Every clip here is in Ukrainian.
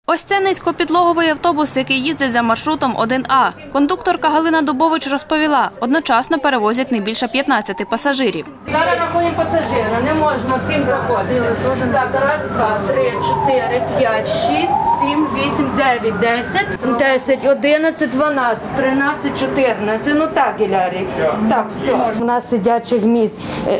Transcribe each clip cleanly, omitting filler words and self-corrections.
Ось це низькопідлоговий автобус, який їздить за маршрутом 1А. Кондукторка Галина Дубович розповіла, одночасно перевозять не більше 15 пасажирів. Зараз рахуємо пасажира, не можна всім заходити. Так, раз, два, три, 4, 5, 6, 7, 8, 9, 10, 11, 12, 13, 14. Ну так, Ілярій. Так, все. У нас сидячих місць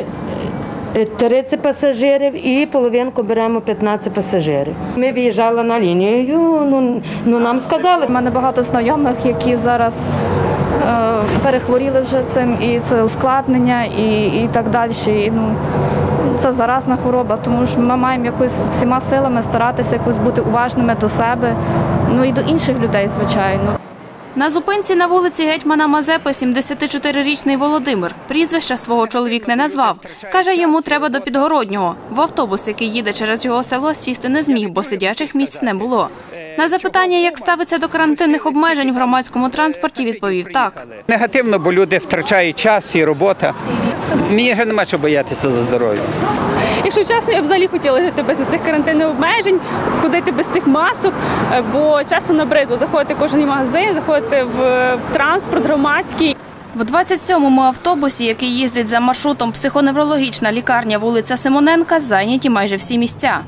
30 пасажирів і половинку беремо 15 пасажирів. Ми виїжджали на лінію, нам сказали. У мене багато знайомих, які зараз перехворіли вже цим, і це ускладнення, і так далі. Це заразна хвороба, тому що ми маємо якось всіма силами старатися якось бути уважними до себе, і до інших людей, звичайно. На зупинці на вулиці Гетьмана Мазепи 74-річний Володимир. Прізвища свого чоловік не назвав. Каже, йому треба до Підгороднього. В автобус, який їде через його село, сісти не зміг, бо сидячих місць не було. На запитання, як ставиться до карантинних обмежень в громадському транспорті, відповів так. Негативно, бо люди втрачають час і робота. Мені вже нема чого боятися за здоров'я. Якщо чесно, я б взагалі хотіла жити без цих карантинних обмежень, ходити без цих масок, бо часто набридло заходити в кожен магазин, заходити в транспорт громадський. В 27-му автобусі, який їздить за маршрутом психоневрологічна лікарня вулиця Симоненка, зайняті майже всі місця.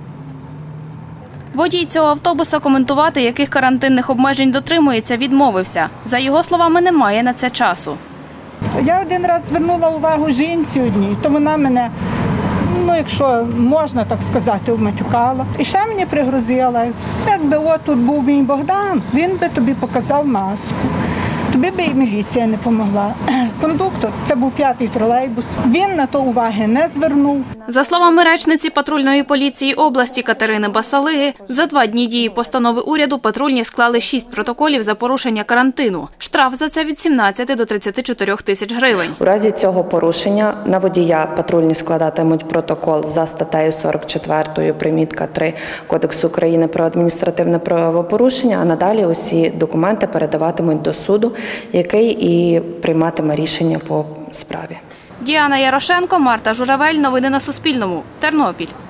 Водій цього автобуса коментувати, яких карантинних обмежень дотримується, відмовився. За його словами, немає на це часу. Я один раз звернула увагу жінці одній, то вона мене, якщо можна так сказати, вматюкала. І ще мені пригрозила, якби тут був мій Богдан, він би тобі показав маску. Тобі би і міліція не допомогла. Кондуктор, це був 5-й тролейбус, він на то уваги не звернув. За словами речниці патрульної поліції області Катерини Басалиги, за 2 дні дії постанови уряду патрульні склали 6 протоколів за порушення карантину. Штраф за це від 17 до 34 тисяч гривень. У разі цього порушення на водія патрульні складатимуть протокол за статтею 44 примітка 3 Кодексу України про адміністративне правопорушення, а надалі усі документи передаватимуть до суду, який і прийматиме рішення по справі. Діана Ярошенко, Марта Журавель. Новини на Суспільному. Тернопіль.